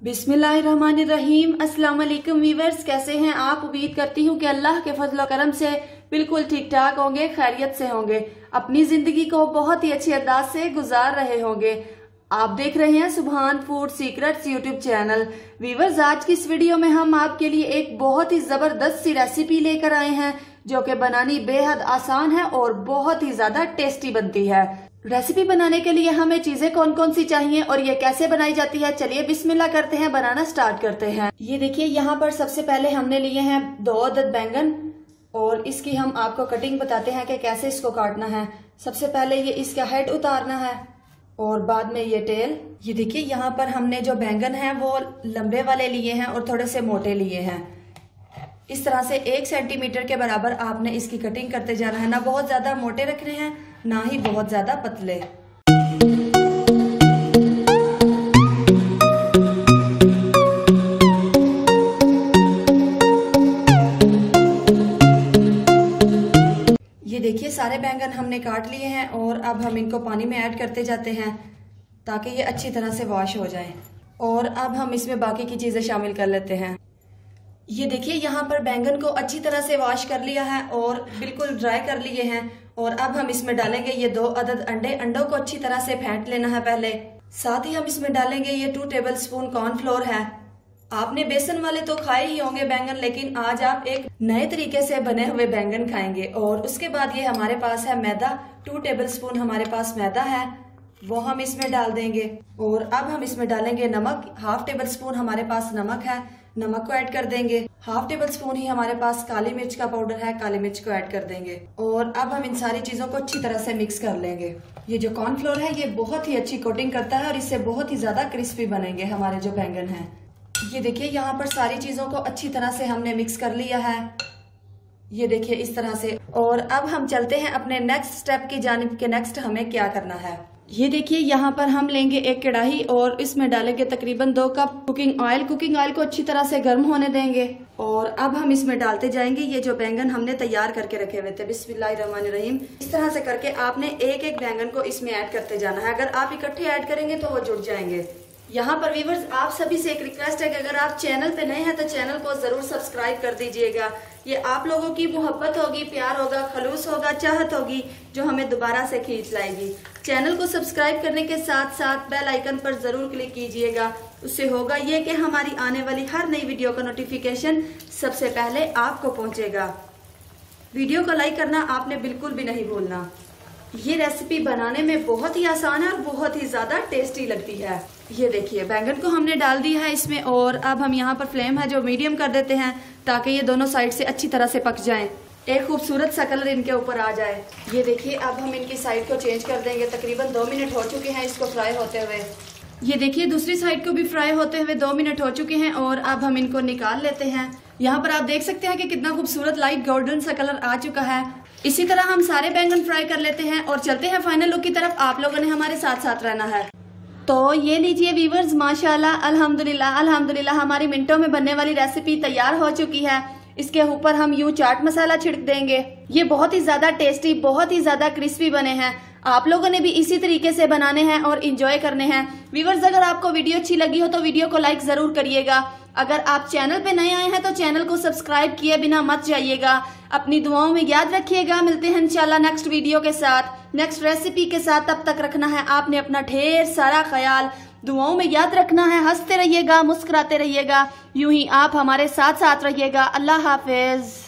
बिस्मिल्लाहिर्रहमानिर्रहीम। अस्सलाम वालेकुम वीवर्स, कैसे हैं आप? उम्मीद करती हूँ कि अल्लाह के फजल करम से बिल्कुल ठीक ठाक होंगे, खैरियत से होंगे, अपनी जिंदगी को बहुत ही अच्छे अंदाज से गुजार रहे होंगे। आप देख रहे हैं Subhan food secrets YouTube channel. Viewers, आज की इस वीडियो में हम आपके लिए एक बहुत ही जबरदस्त सी रेसिपी लेकर आए हैं जो कि बनानी बेहद आसान है और बहुत ही ज्यादा टेस्टी बनती है। रेसिपी बनाने के लिए हमें चीजें कौन कौन सी चाहिए और ये कैसे बनाई जाती है, चलिए बिस्मिल्लाह करते हैं, बनाना स्टार्ट करते हैं। ये देखिए, यहाँ पर सबसे पहले हमने लिए हैं 2 अदद बैंगन और इसकी हम आपको कटिंग बताते हैं कि कैसे इसको काटना है। सबसे पहले ये इसका हेड उतारना है और बाद में ये टेल। ये देखिए, यहाँ पर हमने जो बैंगन है वो लंबे वाले लिए हैं और थोड़े से मोटे लिए हैं। इस तरह से 1 सेंटीमीटर के बराबर आपने इसकी कटिंग करते जाना है। ना बहुत ज्यादा मोटे रखने हैं, ना ही बहुत ज्यादा पतले। ये देखिए, सारे बैंगन हमने काट लिए हैं और अब हम इनको पानी में ऐड करते जाते हैं ताकि ये अच्छी तरह से वॉश हो जाए। और अब हम इसमें बाकी की चीजें शामिल कर लेते हैं। ये देखिए, यहाँ पर बैंगन को अच्छी तरह से वॉश कर लिया है और बिल्कुल ड्राई कर लिए हैं। और अब हम इसमें डालेंगे ये 2 अदद अंडे। अंडों को अच्छी तरह से फेंट लेना है पहले। साथ ही हम इसमें डालेंगे ये 2 टेबलस्पून कॉर्नफ्लोर है। आपने बेसन वाले तो खाए ही होंगे बैंगन, लेकिन आज आप एक नए तरीके से बने हुए बैंगन खाएंगे। और उसके बाद ये हमारे पास है मैदा। 2 टेबलस्पून हमारे पास मैदा है, वो हम इसमें डाल देंगे। और अब हम इसमें डालेंगे नमक। 1/2 टेबलस्पून हमारे पास नमक है, नमक को ऐड कर देंगे। 1/2 टेबलस्पून ही हमारे पास काली मिर्च का पाउडर है, काली मिर्च को ऐड कर देंगे। और अब हम इन सारी चीजों को अच्छी तरह से मिक्स कर लेंगे। ये जो कॉर्नफ्लोर है ये बहुत ही अच्छी कोटिंग करता है और इससे बहुत ही ज्यादा क्रिस्पी बनेंगे हमारे जो बैंगन हैं। ये देखिए, यहाँ पर सारी चीजों को अच्छी तरह से हमने मिक्स कर लिया है। ये देखिए इस तरह से। और अब हम चलते हैं अपने नेक्स्ट स्टेप की जानिब के। नेक्स्ट हमें क्या करना है, ये देखिए, यहाँ पर हम लेंगे एक कढ़ाई और इसमें डालेंगे तकरीबन 2 cup cooking oil. Cooking oil को अच्छी तरह से गर्म होने देंगे। और अब हम इसमें डालते जाएंगे ये जो बैंगन हमने तैयार करके रखे हुए थे। बिस्मिल्लाहिर्रहमानिर्रहीम। इस तरह से करके आपने एक एक बैंगन को इसमें ऐड करते जाना है। अगर आप इकट्ठे ऐड करेंगे तो वो जुड़ जाएंगे। यहाँ पर व्यूवर्स, आप सभी से एक रिक्वेस्ट है कि अगर आप चैनल पे नए हैं तो चैनल को जरूर सब्सक्राइब कर दीजिएगा। ये आप लोगों की मोहब्बत होगी, प्यार होगा, खलूस होगा, चाहत होगी जो हमें दोबारा से खींच लाएगी। चैनल को सब्सक्राइब करने के साथ साथ बेल आइकन पर जरूर क्लिक कीजिएगा। उससे होगा ये कि हमारी आने वाली हर नई वीडियो का नोटिफिकेशन सबसे पहले आपको पहुंचेगा। वीडियो को लाइक करना आपने बिल्कुल भी नहीं भूलना। ये रेसिपी बनाने में बहुत ही आसान है और बहुत ही ज्यादा टेस्टी लगती है। ये देखिए, बैंगन को हमने डाल दिया है इसमें और अब हम यहाँ पर फ्लेम है जो मीडियम कर देते हैं ताकि ये दोनों साइड से अच्छी तरह से पक जाएं। एक खूबसूरत सा कलर इनके ऊपर आ जाए। ये देखिए, अब हम इनकी साइड को चेंज कर देंगे। तकरीबन 2 मिनट हो चुके हैं इसको फ्राई होते हुए। ये देखिए, दूसरी साइड को भी फ्राई होते हुए 2 मिनट हो चुके हैं और अब हम इनको निकाल लेते हैं। यहाँ पर आप देख सकते हैं कि कितना खूबसूरत लाइट गोल्डन सा कलर आ चुका है। इसी तरह हम सारे बैंगन फ्राई कर लेते हैं और चलते हैं फाइनल लुक की तरफ। आप लोगों ने हमारे साथ साथ रहना है। तो ये लीजिए वीवर्स, माशाल्लाह, अल्हम्दुलिल्लाह अल्हम्दुलिल्लाह, हमारी मिनटों में बनने वाली रेसिपी तैयार हो चुकी है। इसके ऊपर हम यूं चाट मसाला छिड़क देंगे। ये बहुत ही ज्यादा टेस्टी, बहुत ही ज्यादा क्रिस्पी बने हैं। आप लोगों ने भी इसी तरीके से बनाने हैं और इंजॉय करने हैं। व्यूवर्स, अगर आपको वीडियो अच्छी लगी हो तो वीडियो को लाइक जरूर करिएगा। अगर आप चैनल पे नए आए हैं तो चैनल को सब्सक्राइब किए बिना मत जाइएगा। अपनी दुआओं में याद रखिएगा। मिलते हैं इंशाल्लाह नेक्स्ट वीडियो के साथ, नेक्स्ट रेसिपी के साथ। तब तक रखना है आपने अपना ढेर सारा ख्याल। दुआओं में याद रखना है, हंसते रहिएगा, मुस्कुराते रहिएगा। यूं ही आप हमारे साथ साथ रहिएगा। अल्लाह हाफिज।